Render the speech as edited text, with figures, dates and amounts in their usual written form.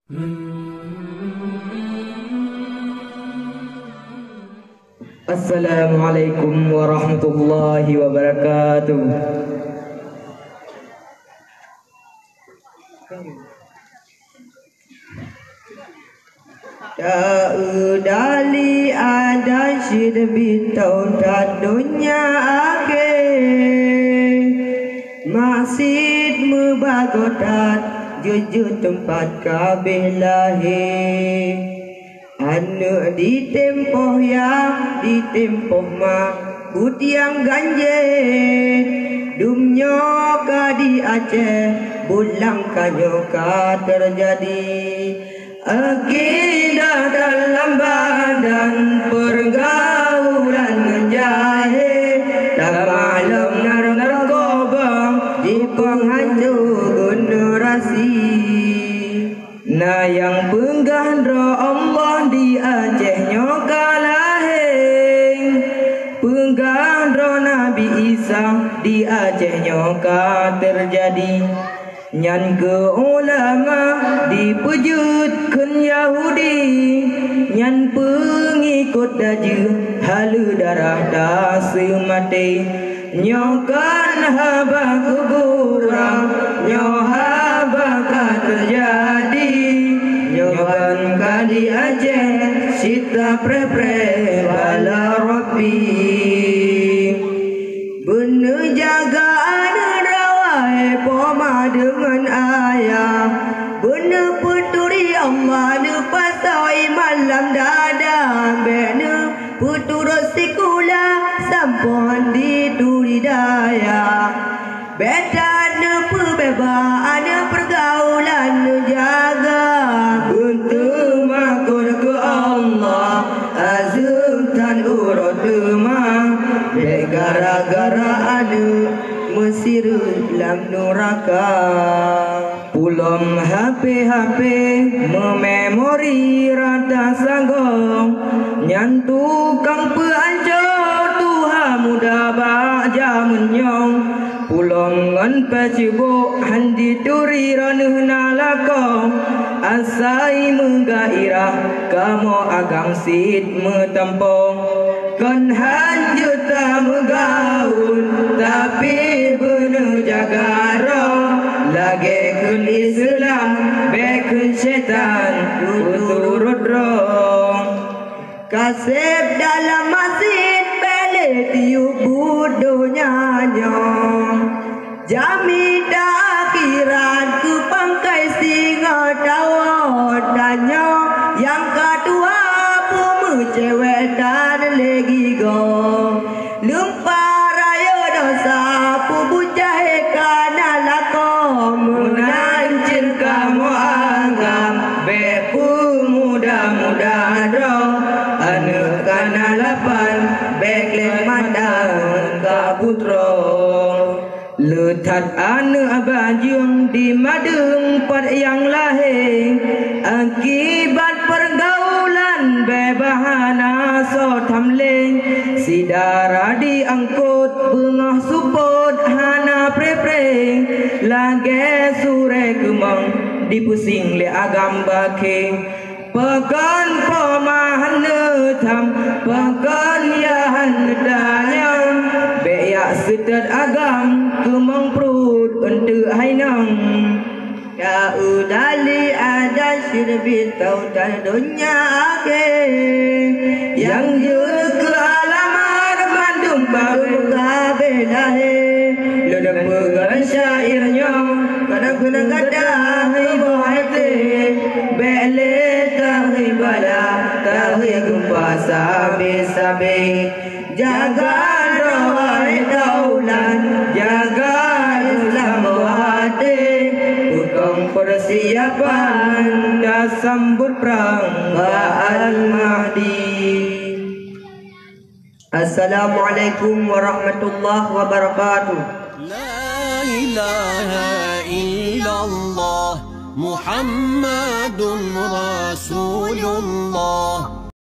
Assalamualaikum warahmatullahi wabarakatuh. Dali ada syid bitau tak dunia akhir masjid mubagotat jujur tempat kabeh lahir anu di tempoh ya di tempoh ma putiang ganje dumnyo ka di Aceh bulang kanyo ka terjadi akidah dalam badan pergaulan menjahit tak malam narkoba di penghancur generasi. Nah yang penggandra Allah di Aceh nyoka lahir penggandra Nabi Isa di Aceh nyoka terjadi. Nyan ke ulama dipejutkan Yahudi nyan pengikut daju halu darah dasi mati nyokan haba kuburan nyohaba ka terjadi nyokan ka di Aceh sita pre-pre bala Rabbi bener jaga poma dengan ayah bener puturi Allah ne pasai malam dada bene puturus sikula sampun di turi daya beta ne pebebaan pergaulan ne jaga untuk makul ke Allah azum tan urut demam gara-gara anu Mesir dalam neraka pulang HP mememori rata sanggong nyan tukang peancur Tuhan muda baja menyong pulang ngan pacibuk handi turi ranah nalako asai menggairah kamu agam sid metampong kan hanjuta megaun tapi bener jaga roh lagi kun Islam bekun setan turut roh kasep dalam masjid beli tiup budunya nyong jami akhirat ku pangkai singa tawon danyo yang kedua pumu cewek dan lagi go lumpar ayo dosa pubu jahe kana lako menancir kamu anggap beku muda-muda do anu kana lapan bekle madan ka putro letat anu abajung di madung pad yang lahir akibat pergaulan bebahana so tamleng sidara diangkut bengah supot hana pre-pre lage sure kemang dipusing le agam bake pekan pemahan netam pekan yahan nedanyang beyak setet agam kemang perut untuk hainang ya udali ada syirbi tau dan dunia akhir yang juga alamat mandum baru kabe lahir ledek pegang syairnya kadang-kadang kadang bohete bele tahi bala tahi gempa sabe-sabe jaga rawai daulan jaga Islam hati bukan persiapan dah sambut perang Al-Mahdi. Assalamualaikum warahmatullahi wabarakatuh. La ilaha illallah Muhammadun Rasulullah